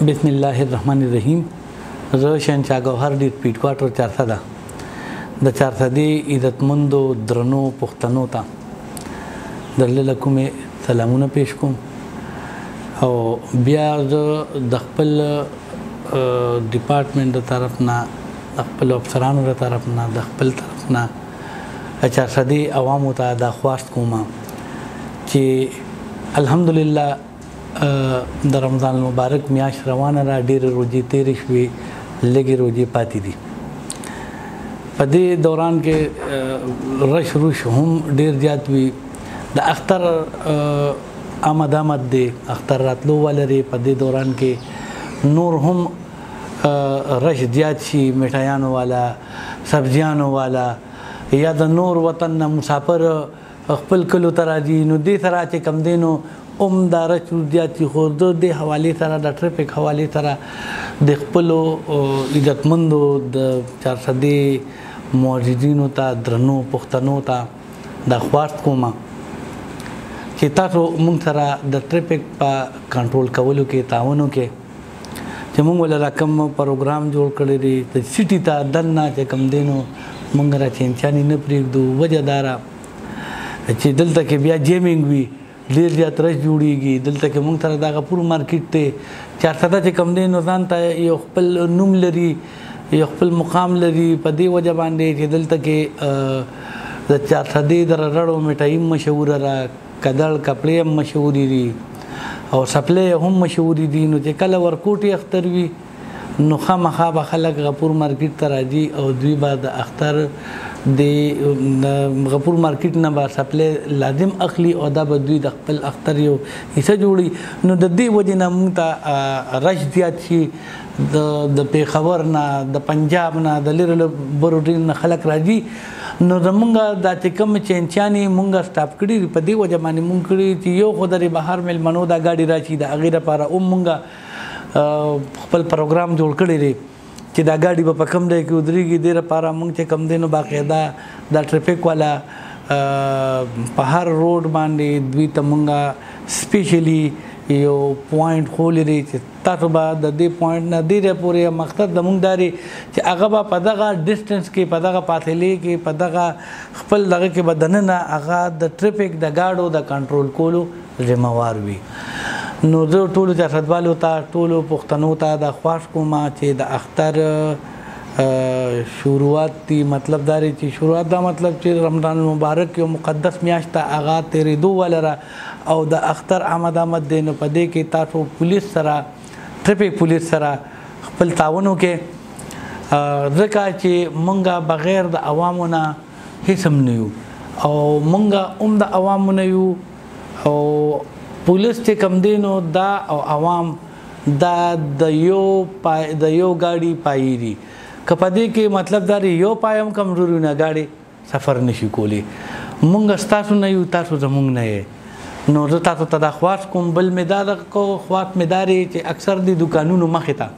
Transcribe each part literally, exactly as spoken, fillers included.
بسم الله الرحمن الرحیم. زه شهنشاه ګوهر ډیر پیټ کوارټر چارسده د چارسدې عزتمندو درنو پښتنو ته دلته کومې سلامونه پیش کوم او بیا زه د خپل ډپارټمنټ د طرف نه د خپل افسرانو د طرف نه د خپل طرف نه چارسدې عوامو ته دا خواست کوم چې الحمدلله د رمضان المبارک میاشت روانه را ډېرې روزې تېرې شوې لږې روزې پاتې دي. په دې دوران کې رش روش هم ډېر زیات وي. د اختر آمد آمد دی، اختر راتلو ولري. په دې دوران کې نور هم رش زیات شي، مټایانو والا، سبزیانو والا یا د نور وطن نه مسافر خپل کلو ته راځي. نو دې سره چې کم دی نو ام دا رش زیات شي. خو د دې حوالې سره د ټریفک حوالې سره د خپلو عزتمندو د چارسدې معززینو ته درنو پښتنو ته دا خواست کوم چې تاسو موږ سره د ټریفک په کنټرول کولو کې تعاون وکړئ. چې موږ ولله کوم پروګرام جوړ کړی دی د سټي ته دننه چې کوم دی نو موږ را چینچاني نه پرېږدو. وجه دا ده چې دلته کې بیا جیمینګ وي، ډېر زیات رش جوړېږي. دلته کې موږ سره دا غفور مارکیټ دی، چارسده چې کوم دی نو ځان ته یو خپل نوم لري، یو خپل مقام لري. په دې وجه باندې چې دلته کې د چارسدې د رړو مټایي مشهوره ده، کدړ کپړې هم مشهورې دي او سپلې هم مشهورې دي. نو چې کله ورکوټي اختر وي نو خامخا به خلک غفور مارکیټ ته راځي او دوی به د اختر د غفور مارکیټ نه به سپلې لازم اخلي او دا به دوی د خپل اختر یو حصه جوړي. نو د دې وجې نه موږ ته رش زیات شي. د پیښور نه، د پنجاب نه، د لرې برو نه خلک راځي. نو زمونږ دا چې کوم چینچانې مونږ سټاپ کړي په دې وجه باندې مونږ کړي چې یو خو درې بهر میلمنو دا ګاډي راشي. د هغې لپاره هم مونږ خپل پروګرام جوړ کړی دی چې دا ګاډي به په کوم ځای کې ودرېږي. دې لپاره مونږ چې کوم دی نو باقاعده دا ټریفک والا په هر روډ باندې دوی ته مونږ سپیشلی یو پوینټ خولی دی چې تاسو به د دې پوینټ نه دې ځای پورې مقصد زموږ دا دی چې هغه به په دغه ډسټنس کې، په دغه فاصلې کې، په دغه خپل دغه کې به دننه هغه د ټریفک د ګاډو د کنټرول کولو ذمہوار وي. نو زه ټولو چارسدوالو ته، ټولو پښتنو ته دا خواست کوم چې د اختر شروعات دي. مطلب دا دی چې شروعات دا مطلب چې رمضان المبارک یو مقدس میاشت ته هغه تېرېدو ولره او د اختر آمد آمد دی. نو په دې کې تاسو پولیس سره، ټریفک پولیس سره خپل تعاون وکړئ، ځکه چې موږ بغیر د عوامو نه هېڅ هم نه یو او موږ هم د عوامو نه یو. او پولیس چې کوم دی نو دا او عوام دا د یو پای د یو ګاډي پایې دي. که په دې کې مطلب دا دی یو پای هم کمزوري نه ګاډي سفر نشي کولی. موږ ستاسو نه یو، تاسو زموږ نه یې. نو زه تاسو ته دا خواست کوم. بل مې دا کو خواست مې دا دی چې اکثر د دوکانونو مخې ته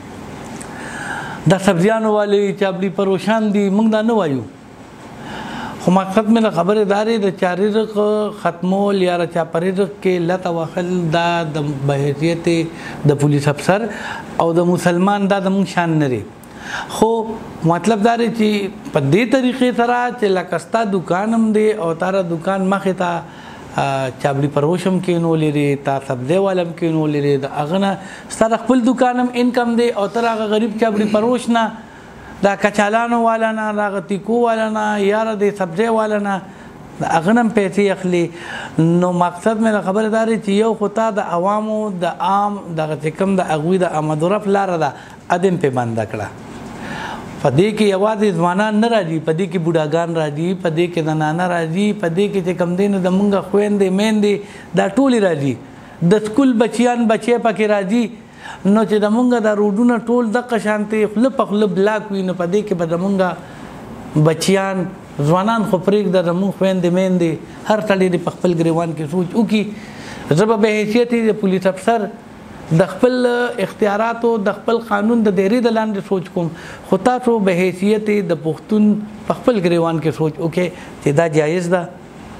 د سبزیانو والي چابلي پروشان دي. موږ دا نه وایو، خو مقصد مې د خبرې دا دی د چا رزق ختمول یا د چا په رزق کې لته وهل دا د بحیثیت د پولیس افسر او د مسلمان دا زموږ شان نه دی. خو مطلب دا دی چې په دې طریقې سره چې لکه ستا دوکان هم دی او تاره دوکان مخې ته چابلي پروش هم کېنولی دی، تا سبزی والا هم کېنولی دی، د هغه نه ستا د خپل دوکان هم انکم دی او تر هغه غریب چابلي پروش نه، دا کچالانو والا نه، د هغه تیکو والا نه، یا د سبزی والا نه د هغه نه هم پیسې اخلي. نو مقصد مې د خبرې دا دی چې یو خو تا د عوامو د عام دغه چې کوم د هغوی د آمد و رفت لاره ده ادم پې بنده کړه. په دې کې یوازې ځوانان نه راځي، په دې کې بوډاګان راځي، په دې کې زنانه راځي، په دې کې چې کوم دی نو زمونږ خویندې میندې دا ټولې راځي، د سکول بچیان بچی پکې راځي. نو چې زمونږ دا روډونه ټول دغه شانتې خوله په خوله بلاک وي نو په دې کې به زمونږ بچیان ځوانان خو پرېږده، زمونږ خویندې میندې هر سړی دې په خپل ګریوان کې سوچ وکړي. زه به بحیثیت د پولیس افسر د خپل اختیاراتو د خپل قانون د دایرې د لاندې سوچ کوم، خو تاسو به حیثیت د پښتون په خپل ګریوان کې سوچ وکړئ چې دا جایز ده.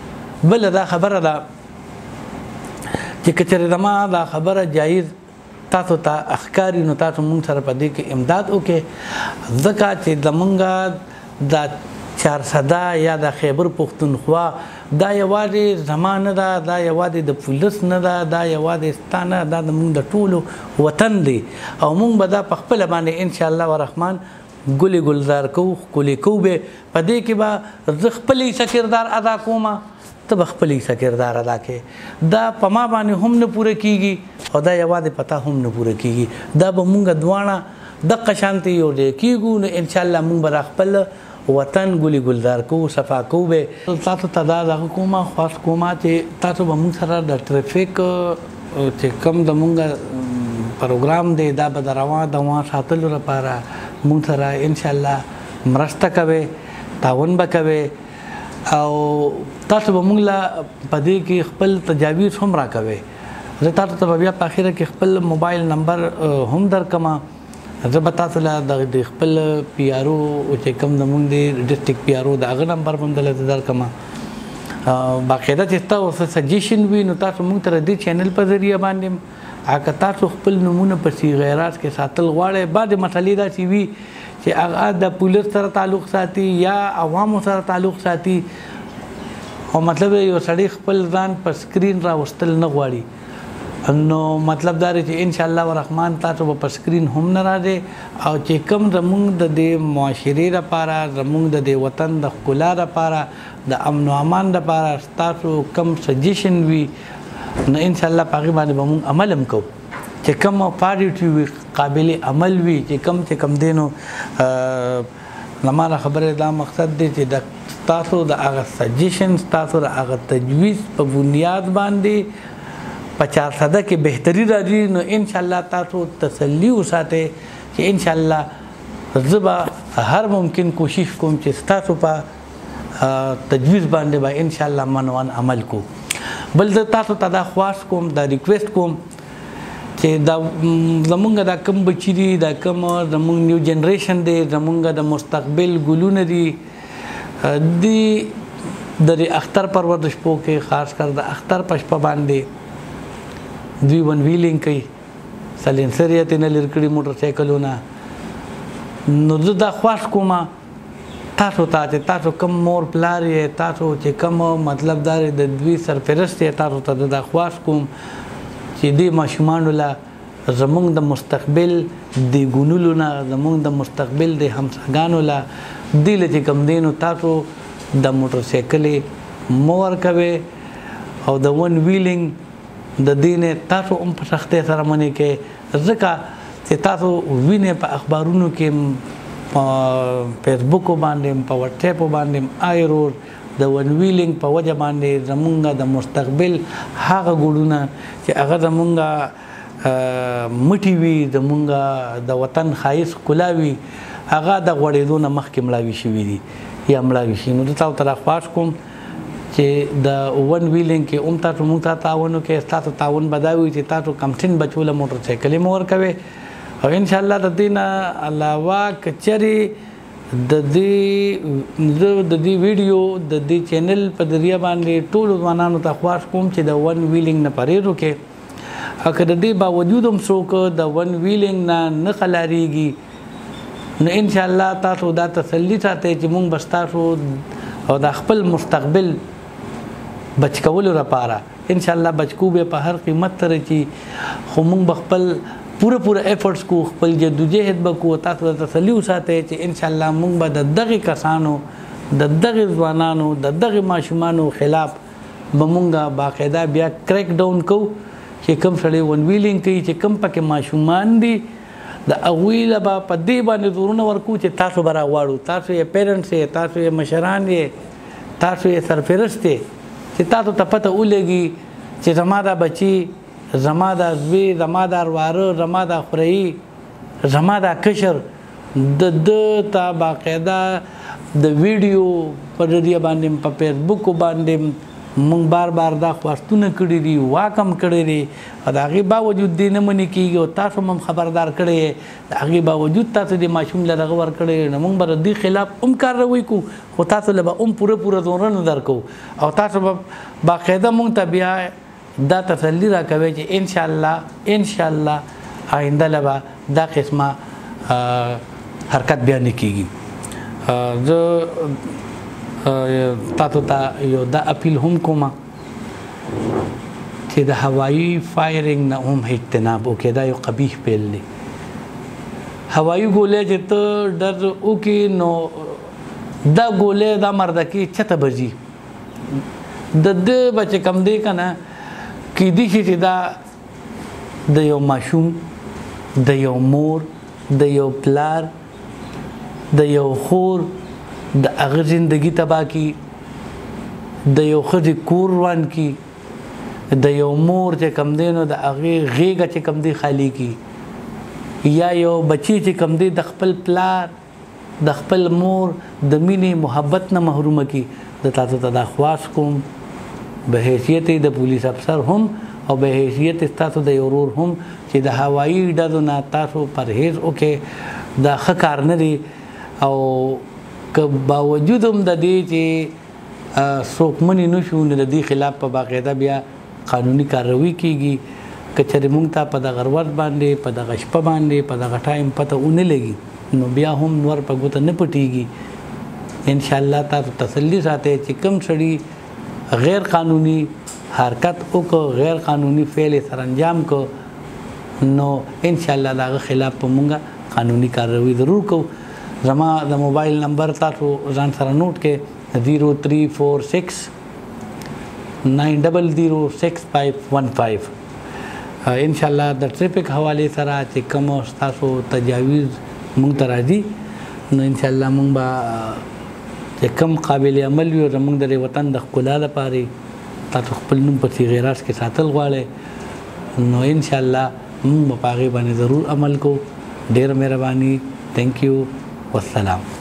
بله دا خبره ده چې که چېرې زما دا خبره جایز تاسو ته اخکاری نو تاسو مونږ سره په دې کې امداد وکړي ځکه چې زمونږ د چارسده یا د خیبر پښتونخوا دا یوازې زما نه ده دا یوازې د پولیس نه ده دا یوازې ستا نه دا زمونږ د ټولو وطن دی او مونږ به دا په خپله باندې انشاءالله ورحمن ګلې ګلزار کوو ښکلې کوو به په دې کې به زه خپل حصه کردار ادا کوم ته به خپل حصه کردار ادا کوې دا په ما باندې هم نه پوره کیږي او دا یوازې په تا هم نه پوره کیږي دا به مونږ دواړه دقه شانتې یو ځای کیږو نو انشاءالله مونږ به خپل وطن ګلي ګلدار کو صفا کو به تاسو ته دا دغه کومه خاص کومه چې تاسو به موږ سره د ټریفیک چې کوم د موږ پروګرام دی دا به د روان دوام ساتلو لپاره موږ سره انشاءالله مرسته کوي تعاون به کوي او تاسو به موږ له په دې کې خپل تجاویز هم راکوي زه تاسو ته بیا په اخره کې خپل موبایل نمبر هم درکما زه به تاسو له د خپل پی آر او چې کوم زموږ دی ډسټرکټ پی آر او د هغه نمبر به هم دلته درکما باقاعده چې تاسو سجیشن وي نو تاسو موږ ته د چینل په ذریعه باندې هغه تاسو خپل نمونه په صیغه راز کې ساتل غواړئ بعد مسلې داسې وي چې هغه د پولیس سره تعلق ساتي یا عوامو سره تعلق ساتي او مطلب یو سړی خپل ځان په سکرین راوستل نه غواړي نو مطلب دا دی چې انشاءالله ورحمن تاسو به په سکرین هم نه راځي او چې کوم زموږ د دې معاشرې لپاره زموږ د دې وطن د ښکلا لپاره د امن و امان لپاره ستاسو کم سجیشن وي نو انشاءالله په هغې باندې به موږ عمل هم کوو چې کوم پازیټیو وي قابل عمل وي چې کوم چې کوم دی نو زما خبرې دا مقصد دی چې د ستاسو د هغه سجیشن ستاسو د هغه تجویز په بنیاد باندې په چارسده کې بهتري راځي نو انشاءالله تاسو تسلي وساتئ چې انشاءالله زه به هر ممکن کوشش کوم چې ستاسو په تجویز باندې به انشاءالله منوان عمل کو بل زه تاسو ته دا خواست کوم دا ریکویسټ کوم چې دا زمونږ دا کم بچي دي دا کم زمونږ نیو جنریشن دی زمونږ د مستقبل ګلونه دي دی د اختر پرور د شپو کې خاص کر د اختر په شپه باندې دوی ون ویلینګ کوي سلینسر یې ترې نه لرې کړي موټر سایکلونه نو زه دا خواست کوم تاسو ته چې تاسو کم مور پلار یې تاسو چې کم مطلب دا د دوی سرپرست یې تاسو ته دا خواست کوم چې دې ماشومانو له زمونږ د مستقبل د ګونلو نه زمونږ د مستقبل د همساګانو له دې له چې کوم دی نو تاسو د موټر سایکلې مه ورکوئ او د ون ویلینګ د دې تاسو هم په سختۍ سره منې کې ځکه چې تاسو وینئ په اخبارونو کې په فیسبوک باندې په وټساپ باندې آی روز د ون ویلینګ په وجه باندې زمونږ د مستقبل هغه ګوډونه چې هغه زمونږ مټي وي زمونږ د وطن ښایست ښکلا وي هغه د غوړېدو نه مخکې مړاوي شوي دي یا مړاوي شي نو زه تاسو ته راخواست کوم چې د ون ویلینګ کې هم تاسو موږ ته تعاون وکړئ ستاسو تعاون به دا وي چې تاسو کمټین بچو له موټر سایکلې مه ورکوئ او انشاءالله د دې نه علاوه که چېرې د دې زه د دې ویډیو د دې چینل په ذریعه باندې ټولو ځوانانو ته خواست کوم چې د ون ویلینګ نه پرهیز وکړي او که د دې باوجود هم څوک د ون ویلینګ نه نه خلاریږي نو انشاءالله تاسو دا تسلي ساتئ چې موږ به ستاسو او د خپل مستقبل بچ کولو لپاره انشاءالله بچکو به په هر قیمت سره چې خو موږ به خپل پوره پوره ایفرټس کو خپل جدوجہد به کو تاسو ته تسلي وساتئ چې انشاءالله موږ به د دغې کسانو د دغې ځوانانو د دغې ماشومانو خلاف به موږ باقاعده بیا کریک ډاون کوو چې کوم سړی ون ویلینګ کوي چې کوم پکې ماشومان دي د هغوی له به په دې باندې زورونه ورکوو چې تاسو به راغواړو تاسو یې پیرنټس یې تاسو یې مشران یې تاسو یې سرپرست یې چې تاسو ته پته ولګي چې زما دا بچي زما دا زوی زما دا واره زما دا خورهي زما دا کشر د ده ته باقاعده د ویډیو په ذریعه باندې په فیسبوک باندې مونږ بار بار دا خواستونه کړي دي واکم کړی دی او د هغې باوجود دی نه منې کېږي او تاسو هم خبردار کړی یې د هغې باوجود تاسو د ماشوم له دغه ورکړی نو مونږ به د دې خلاف هم کاروي کوو خو تاسو له به هم پوره پوره زورونه درکوو او تاسو به باقاعده مونږ ته بیا دا تسلي راکوئ چې انشاءالله انشاءالله آینده لبا دا قسمه حرکت بیا نه کیږي. زه تاسو ته یو دا اپیل هم کوم چې د هوایي فایرنګ نه هم اجتناب وکړي. دا یو قبیح پیل دی. هوایي ګولۍ چې ته ډر وکړي نو دا ګولۍ دا مردکي چته بځي د ده به چې کوم دی که نه کیدای شي چې دا د یو ماشوم د یو مور د یو پلار د یو خور د هغه زندګي تباه کړي، د یو ښځې کور روان کړي، د یو مور چې کوم دی نو د هغې غېږه چې کوم دی خالي کړي، یا یو بچی چې کوم دی د خپل پلار د خپل مور د مینې محبت نه محرومه کړي. د تاسو ته دا خواست کوم به حیثیت د پولیس افسر هم او به حیثیت تاسو د یو ورور هم چې د هوایي ډزو نه تاسو پرهیز وکړئ. دا ښه کار نه دی او که باوجود هم د دې چې څوک منې نه شو نو د دې خلاف په باقاعده بیا قانوني کاروي کیږي. که چېرې موږ ته په دغه ورځ باندې په دغه شپه باندې په دغه ټایم پته ونه لګي نو بیا هم نور په ګوته نه پټېږي. انشاءالله تاسو تسلي ساتئ چې کوم سړي غیر قانوني حرکت وکړو، غیر قانوني فعل سرانجام کو نو انشاءالله د هغه خلاف په مونږ قانوني کاروي ضرور کوو. زما د موبایل نمبر تاسو ځان سره نوٹ کې زیرو تھری فور سکس نائن ډبل زیرو سکس فایو ون فایو. انشاءالله د ټریفک حوالې سره چې کوم ستاسو تجاویز مونږ ته راځي نو انشاءالله مونږ به چې کم قابل عمل وي او زموږ د وطن د ښکلا لپاره تاسو خپل نوم په صیغې راز کې ساتل غواړئ نو انشاءالله موږ به په هغې باندې ضرور عمل کوو. ډېره مهرباني. تھینک یو. والسلام.